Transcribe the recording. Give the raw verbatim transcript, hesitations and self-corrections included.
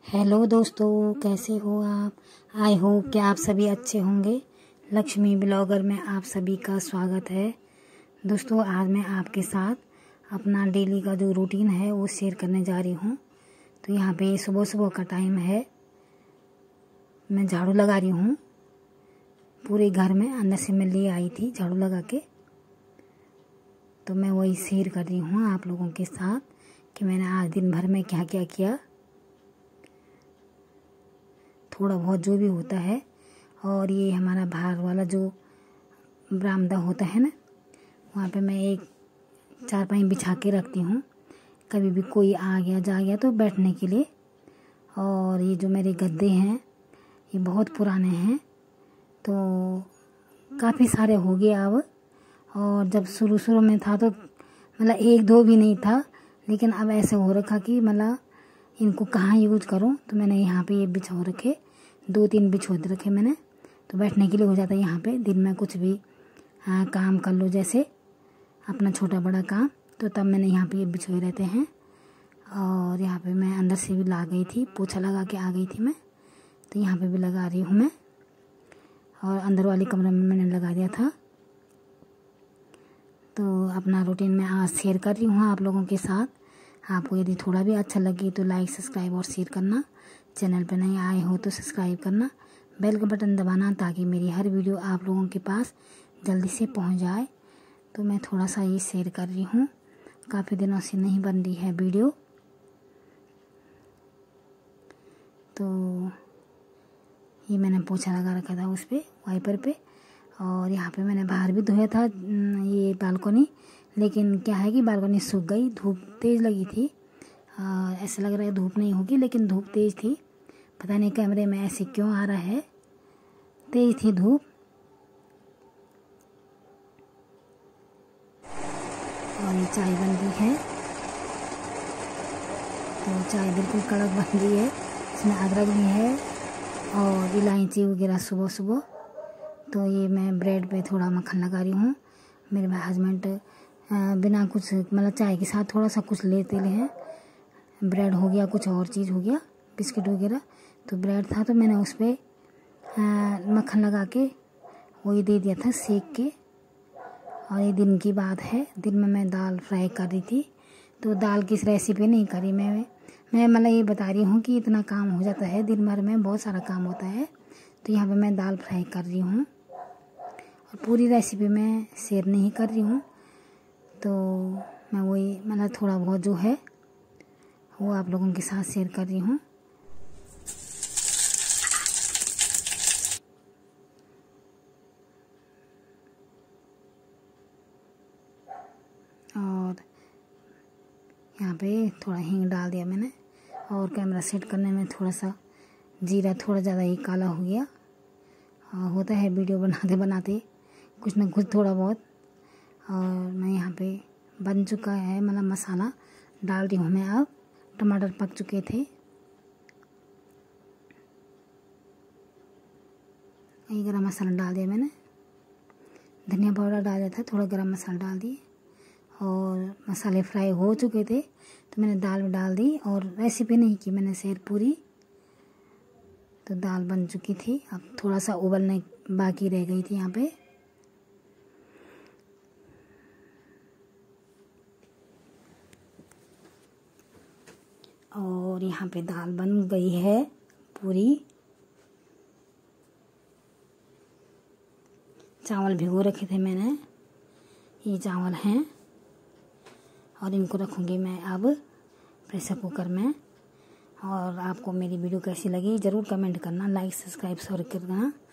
Hello दोस्तों, कैसे हो आप। आई होप कि आप सभी अच्छे होंगे। लक्ष्मी ब्लॉगर में आप सभी का स्वागत है। दोस्तों, आज मैं आपके साथ अपना डेली का जो रूटीन है वो शेयर करने जा रही हूँ। तो यहाँ पे सुबह सुबह का टाइम है, मैं झाड़ू लगा रही हूँ पूरे घर में। अंदर से मैं ले आई थी झाड़ू लगा के, तो मैं वही शेयर कर रही हूँ आप लोगों के साथ कि मैंने आज दिन भर में क्या क्या किया, थोड़ा बहुत जो भी होता है। और ये हमारा बाहर वाला जो बरामदा होता है ना, वहाँ पे मैं एक चारपाई बिछा के रखती हूँ, कभी भी कोई आ गया जा गया तो बैठने के लिए। और ये जो मेरे गद्दे हैं ये बहुत पुराने हैं, तो काफ़ी सारे हो गए अब। और जब शुरू शुरू में था तो मतलब एक दो भी नहीं था, लेकिन अब ऐसे हो रखा कि मतलब इनको कहाँ यूज करूँ, तो मैंने यहाँ पे ये बिछो रखे, दो तीन बिछो रखे मैंने, तो बैठने के लिए हो जाता है यहाँ पे। दिन में कुछ भी हाँ काम कर लो, जैसे अपना छोटा बड़ा काम, तो तब मैंने यहाँ पे ये बिछोए रहते हैं। और यहाँ पे मैं अंदर से भी ला गई थी, पोछा लगा के आ गई थी मैं, तो यहाँ पे भी लगा रही हूँ मैं। और अंदर वाले कमरे में मैंने लगा दिया था। तो अपना रूटीन मैं आज शेयर कर रही हूँ आप लोगों के साथ। आपको यदि थोड़ा भी अच्छा लगे तो लाइक सब्सक्राइब और शेयर करना। चैनल पर नहीं आए हो तो सब्सक्राइब करना, बेल का बटन दबाना, ताकि मेरी हर वीडियो आप लोगों के पास जल्दी से पहुंच जाए। तो मैं थोड़ा सा ये शेयर कर रही हूँ, काफ़ी दिनों से नहीं बन रही है वीडियो। तो ये मैंने पोछा लगा रखा था उस पर, वाइपर पे। और यहाँ पे मैंने बाहर भी धोया था ये बालकनी, लेकिन क्या है कि बालकनी सूख गई, धूप तेज़ लगी थी। आ, ऐसा लग रहा है धूप नहीं होगी, लेकिन धूप तेज़ थी। पता नहीं कैमरे में ऐसे क्यों आ रहा है, तेज़ थी धूप। और ये चाय बन गई है, तो चाय बिल्कुल कड़क बन गई है, इसमें अदरक भी है और इलायची वगैरह सुबह सुबह। तो ये मैं ब्रेड पे थोड़ा मक्खन लगा रही हूँ। मेरे हस्बैंड बिना कुछ मतलब चाय के साथ थोड़ा सा कुछ लेते ले हैं, ब्रेड हो गया, कुछ और चीज़ हो गया, बिस्किट वगैरह। तो ब्रेड था तो मैंने उस पर मक्खन लगा के वही दे दिया था सेक के। और ये दिन की बात है, दिन में मैं दाल फ्राई कर रही थी। तो दाल किस रेसिपी नहीं करी मैं मैं मतलब ये बता रही हूँ कि इतना काम हो जाता है दिन भर में, बहुत सारा काम होता है। तो यहाँ पे मैं दाल फ्राई कर रही हूँ और पूरी रेसिपी मैं शेयर नहीं कर रही हूँ। तो मैं वही मतलब थोड़ा बहुत जो है वो आप लोगों के साथ शेयर कर रही हूँ। और यहाँ पे थोड़ा हींग डाल दिया मैंने, और कैमरा सेट करने में थोड़ा सा जीरा थोड़ा ज़्यादा ही काला हो गया। और होता है वीडियो बनाते बनाते कुछ ना कुछ थोड़ा बहुत। और मैं यहाँ पे बन चुका है मतलब मसाला डाल रही हूँ मैं अब। टमाटर पक चुके थे, ये गरम मसाला डाल दिया मैंने, धनिया पाउडर डाल दिया था, थोड़ा गरम मसाला डाल दिए। और मसाले फ्राई हो चुके थे तो मैंने दाल में डाल दी, और रेसिपी नहीं की मैंने शेयर पूरी। तो दाल बन चुकी थी, अब थोड़ा सा उबलने बाकी रह गई थी यहाँ पे। और यहाँ पे दाल बन गई है पूरी। चावल भिगो रखे थे मैंने, ये चावल हैं, और इनको रखूँगी मैं अब प्रेशर कुकर में। और आपको मेरी वीडियो कैसी लगी ज़रूर कमेंट करना, लाइक सब्सक्राइब शेयर करना।